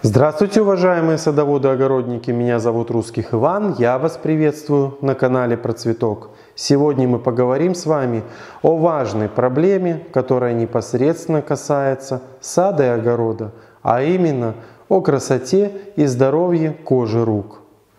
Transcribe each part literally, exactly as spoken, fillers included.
Здравствуйте, уважаемые садоводы-огородники! Меня зовут Русских Иван, я вас приветствую на канале Про Цветок. Сегодня мы поговорим с вами о важной проблеме, которая непосредственно касается сада и огорода, а именно о красоте и здоровье кожи рук.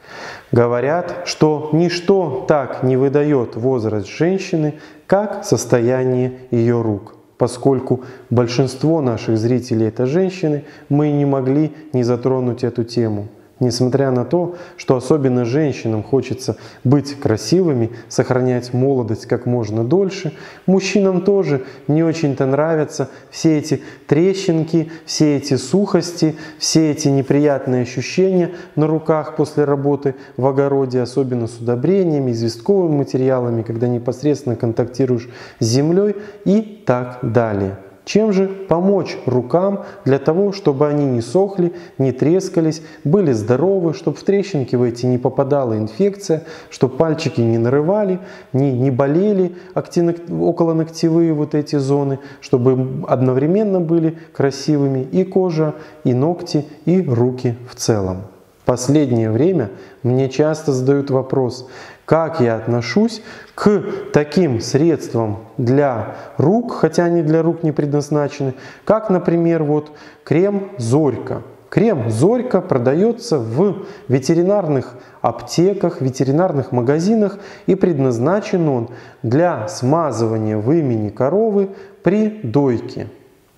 Говорят, что ничто так не выдает возраст женщины, как состояние ее рук. Поскольку большинство наших зрителей это женщины, мы не могли не затронуть эту тему. Несмотря на то, что особенно женщинам хочется быть красивыми, сохранять молодость как можно дольше, мужчинам тоже не очень-то нравятся все эти трещинки, все эти сухости, все эти неприятные ощущения на руках после работы в огороде, особенно с удобрениями, известковыми материалами, когда непосредственно контактируешь с землей и так далее. Чем же помочь рукам для того, чтобы они не сохли, не трескались, были здоровы, чтобы в трещинки в эти не попадала инфекция, чтобы пальчики не нарывали, не, не болели околоногтевые вот эти зоны, чтобы одновременно были красивыми и кожа, и ногти, и руки в целом. В последнее время мне часто задают вопрос, как я отношусь к таким средствам для рук, хотя они для рук не предназначены, как, например, вот крем Зорька. Крем Зорька продается в ветеринарных аптеках, ветеринарных магазинах, и предназначен он для смазывания вымени коровы при дойке.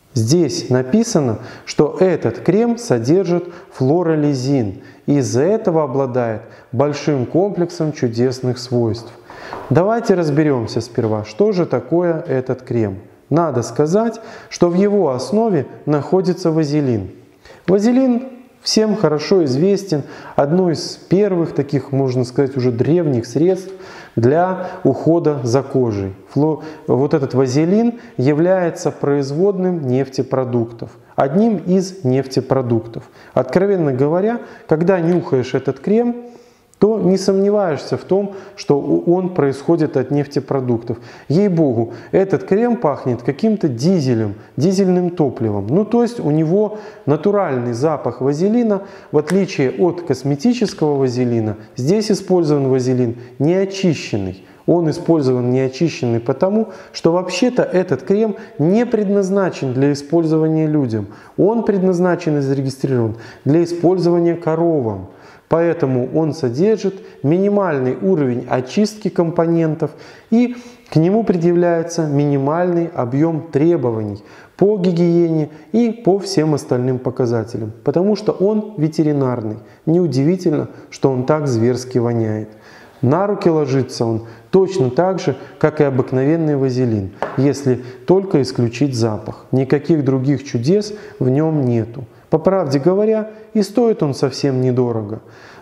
Здесь написано, что этот крем содержит флорализин и из-за этого обладает большим комплексом чудесных свойств. Давайте разберемся сперва, что же такое этот крем. Надо сказать, что в его основе находится вазелин. Вазелин всем хорошо известен, одно из первых таких, можно сказать, уже древних средств для ухода за кожей. Вот этот вазелин является производным нефтепродуктов, одним из нефтепродуктов. Откровенно говоря, когда нюхаешь этот крем, то не сомневаешься в том, что он происходит от нефтепродуктов. Ей-богу, этот крем пахнет каким-то дизелем, дизельным топливом. Ну, то есть у него натуральный запах вазелина, в отличие от косметического вазелина. Здесь использован вазелин неочищенный. Он использован неочищенный потому, что вообще-то этот крем не предназначен для использования людям. Он предназначен и зарегистрирован для использования коровам. Поэтому он содержит минимальный уровень очистки компонентов и к нему предъявляется минимальный объем требований по гигиене и по всем остальным показателям. Потому что он ветеринарный. Неудивительно, что он так зверски воняет. На руки ложится он точно так же, как и обыкновенный вазелин, если только исключить запах. Никаких других чудес в нем нету. По правде говоря, и стоит он совсем недорого.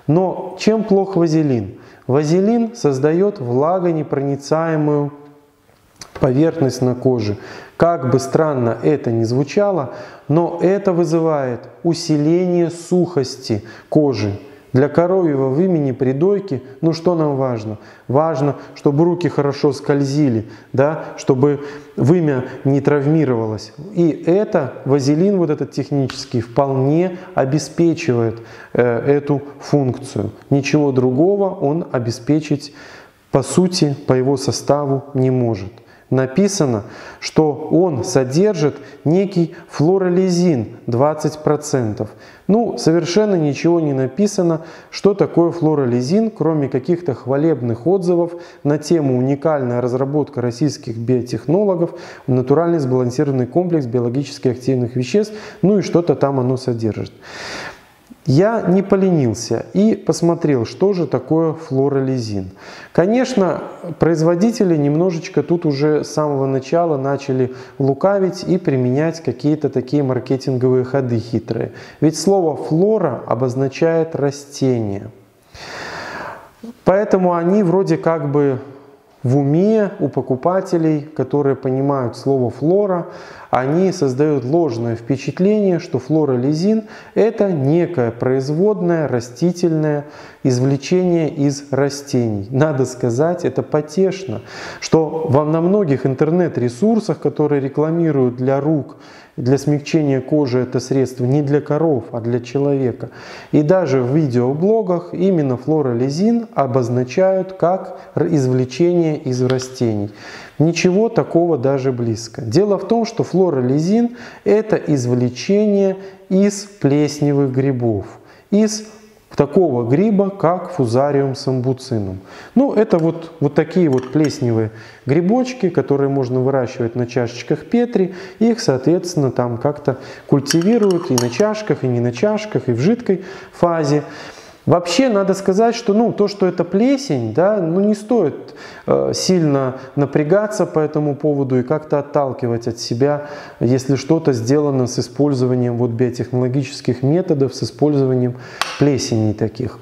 Но чем плох вазелин? Вазелин создает влагонепроницаемую поверхность на коже. Как бы странно это ни звучало, но это вызывает усиление сухости кожи. Для коровьего вымени при дойке, ну что нам важно? Важно, чтобы руки хорошо скользили, да, чтобы вымя не травмировалось. И это вазелин, вот этот технический, вполне обеспечивает э, эту функцию. Ничего другого он обеспечить, по сути, по его составу не может. Написано, что он содержит некий флорализин двадцать процентов. Ну, совершенно ничего не написано, что такое флорализин, кроме каких-то хвалебных отзывов на тему уникальная разработка российских биотехнологов, натуральный сбалансированный комплекс биологически активных веществ, ну и что-то там оно содержит. Я не поленился и посмотрел, что же такое флорализин. Конечно, производители немножечко тут уже с самого начала начали лукавить и применять какие-то такие маркетинговые ходы хитрые. Ведь слово «флора» обозначает растение. Поэтому они вроде как бы в уме у покупателей, которые понимают слово «флора», они создают ложное впечатление, что флорализин – это некое производное растительное извлечение из растений. Надо сказать, это потешно, что на многих интернет-ресурсах, которые рекламируют для рук Для смягчения кожи это средство не для коров, а для человека. И даже в видеоблогах именно флорализин обозначают как извлечение из растений. Ничего такого даже близко. Дело в том, что флорализин – это извлечение из плесневых грибов, из такого гриба, как фузариум самбуцинум. Ну, это вот, вот такие вот плесневые грибочки, которые можно выращивать на чашечках Петри. Их, соответственно, там как-то культивируют и на чашках, и не на чашках, и в жидкой фазе. Вообще, надо сказать, что ну, то, что это плесень, да, ну, не стоит э, сильно напрягаться по этому поводу и как-то отталкивать от себя, если что-то сделано с использованием вот, биотехнологических методов, с использованием плесеней таких.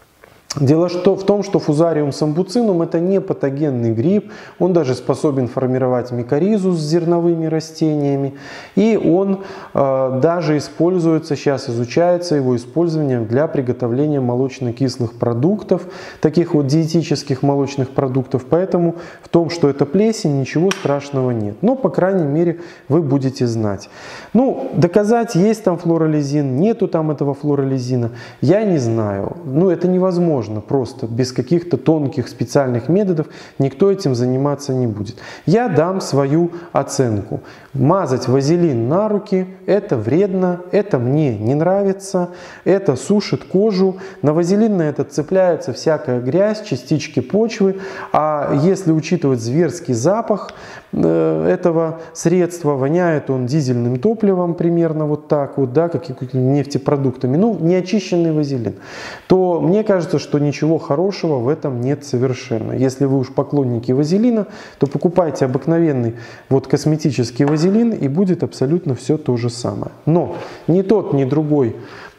Дело в том, что фузариум самбуцинум это не патогенный гриб, он даже способен формировать микоризу с зерновыми растениями, и он э, даже используется, сейчас изучается его использование для приготовления молочно-кислых продуктов, таких вот диетических молочных продуктов, поэтому в том, что это плесень, ничего страшного нет, но по крайней мере вы будете знать. Ну, доказать, есть там флорализин, нету там этого флорализина, я не знаю, ну это невозможно. Просто без каких-то тонких специальных методов никто этим заниматься не будет. Я дам свою оценку. Мазать вазелин на руки – это вредно, это мне не нравится, это сушит кожу. На вазелин на этот цепляется всякая грязь, частички почвы. А если учитывать зверский запах этого средства, воняет он дизельным топливом примерно вот так вот, да, какими-то нефтепродуктами, ну, неочищенный вазелин, то мне кажется, что ничего хорошего в этом нет совершенно. Если вы уж поклонники вазелина, то покупайте обыкновенный вот косметический вазелин, и будет абсолютно все то же самое. Но ни тот, ни другой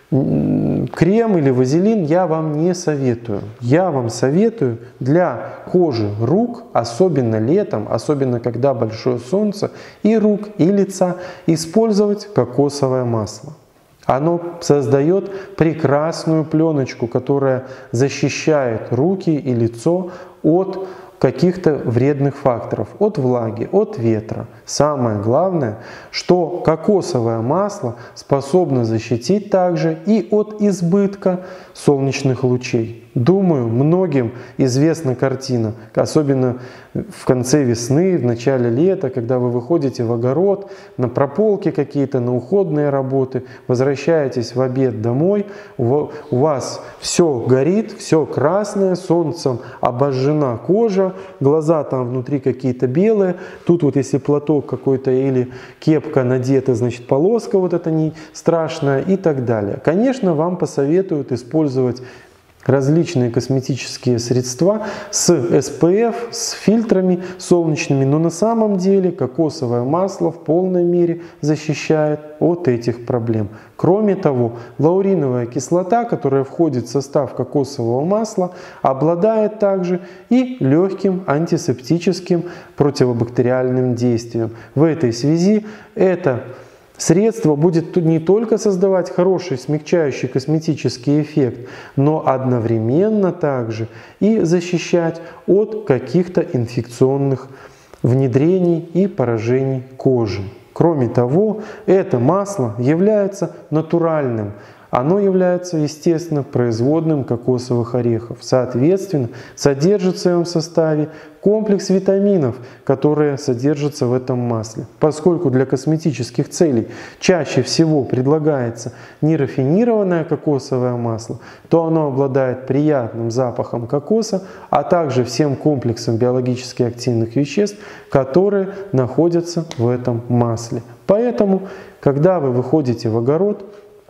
крем или вазелин я вам не советую. Я вам советую для кожи рук, особенно летом, особенно когда большое солнце, и рук, и лица, использовать кокосовое масло. Оно создает прекрасную пленочку, которая защищает руки и лицо от каких-то вредных факторов, от влаги, от ветра. Самое главное, что кокосовое масло способно защитить также и от избытка солнечных лучей. Думаю, многим известна картина, особенно в конце весны, в начале лета, когда вы выходите в огород, на прополки какие-то, на уходные работы, возвращаетесь в обед домой, у вас все горит, все красное, солнцем обожжена кожа, глаза там внутри какие-то белые, тут вот если платок какой-то или кепка надета, значит полоска вот эта не страшная и так далее. Конечно, вам посоветуют использовать различные косметические средства с эс пэ эф, с фильтрами солнечными, но на самом деле кокосовое масло в полной мере защищает от этих проблем. Кроме того, лауриновая кислота, которая входит в состав кокосового масла, обладает также и легким антисептическим противобактериальным действием. В этой связи это средство будет не только создавать хороший смягчающий косметический эффект, но одновременно также и защищать от каких-то инфекционных внедрений и поражений кожи. Кроме того, это масло является натуральным. Оно является, естественно, производным кокосовых орехов. Соответственно, содержит в своем составе комплекс витаминов, которые содержатся в этом масле. Поскольку для косметических целей чаще всего предлагается нерафинированное кокосовое масло, то оно обладает приятным запахом кокоса, а также всем комплексом биологически активных веществ, которые находятся в этом масле. Поэтому, когда вы выходите в огород,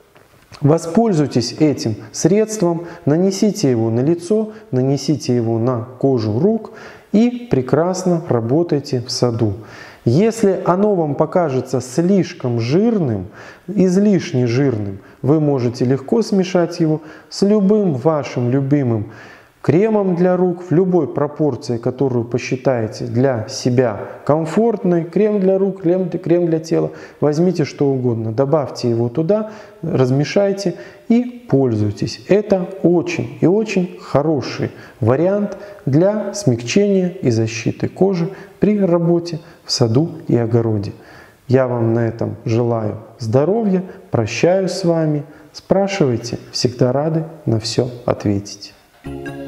воспользуйтесь этим средством, нанесите его на лицо, нанесите его на кожу рук и прекрасно работайте в саду. Если оно вам покажется слишком жирным, излишне жирным, вы можете легко смешать его с любым вашим любимым кремом для рук в любой пропорции, которую посчитаете для себя комфортной. Крем для рук, крем, крем для тела. Возьмите что угодно, добавьте его туда, размешайте и пользуйтесь. Это очень и очень хороший вариант для смягчения и защиты кожи при работе в саду и огороде. Я вам на этом желаю здоровья, прощаюсь с вами. Спрашивайте, всегда рады на все ответить.